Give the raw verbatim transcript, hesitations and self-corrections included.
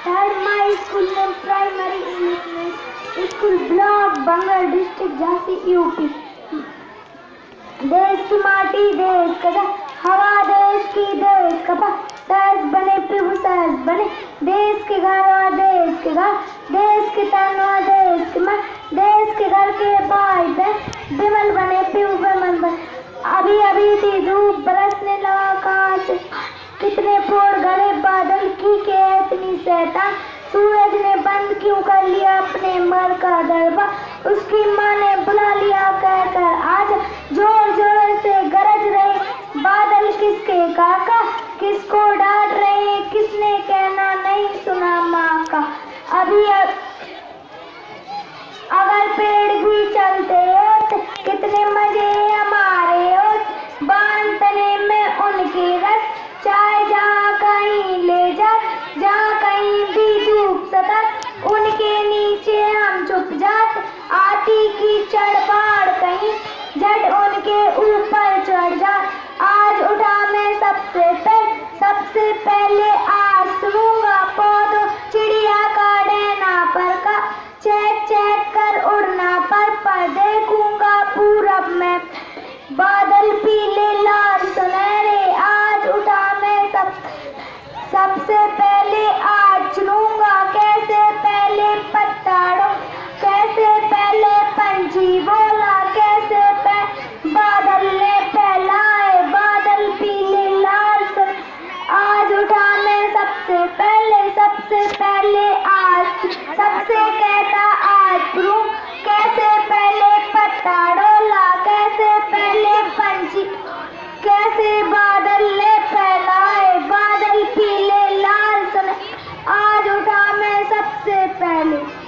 Third, my school name Primary English School, Block Bangal District, Jhansi UP. देश की माटी देश का हवा, देश की देश का सहज बने पिबु सहज बने, देश के घर देश के घर, देश के तनवा देश के मन, देश के घर के भाई बहन विमल बने पिबु विमल बने। अभी अभी थी धूप बरसने लगा आकाश, कितने फोड़ गड़े बादल की के इतनी शैतान, सूरज ने बंद क्यों कर लिया अपने मर का दरबा, उसकी माँ ने बुला लिया कहकर आज, जोर जोर से गरज रहे बादल किसके काका, किसको डांट रहे किसने कहना नहीं सुना माँ का। अभी अब अगर पेड़ भी चलते हो कितने मजे हमारे हो, बांध तने में उनके रस, चाहे जहाँ कहीं ले जा, जहाँ कहीं भी धूप सता, उनके नीचे हम छुप जाते, आती की चढ़ कहीं झट उनके ऊपर चढ़ जा। आज उठा मैं सबसे पहले सबसे पहले आज सुनूंगा पौधों चिड़िया का डैना पर का, चेक चेक कर उड़ना पर पर देखूंगा पूरब में बादल पीले लाल सुनहरे। आज उठा मैं सब सबसे पहले आज चुनूंगा कैसे पहले पत्ताड़ों, कैसे पहले पंछी बोला, कैसे पहले बादल ने फैलाए बादल पीले लाल सुन। आज उठा मैं सबसे पहले सबसे पहले आज सबसे कहता आज प्रू, कैसे पहले पत्ता डोला, कैसे पहले पंछी, कैसे बादल ने फैलाए बादल पीले लाल सुन। आज उठा मैं सबसे पहले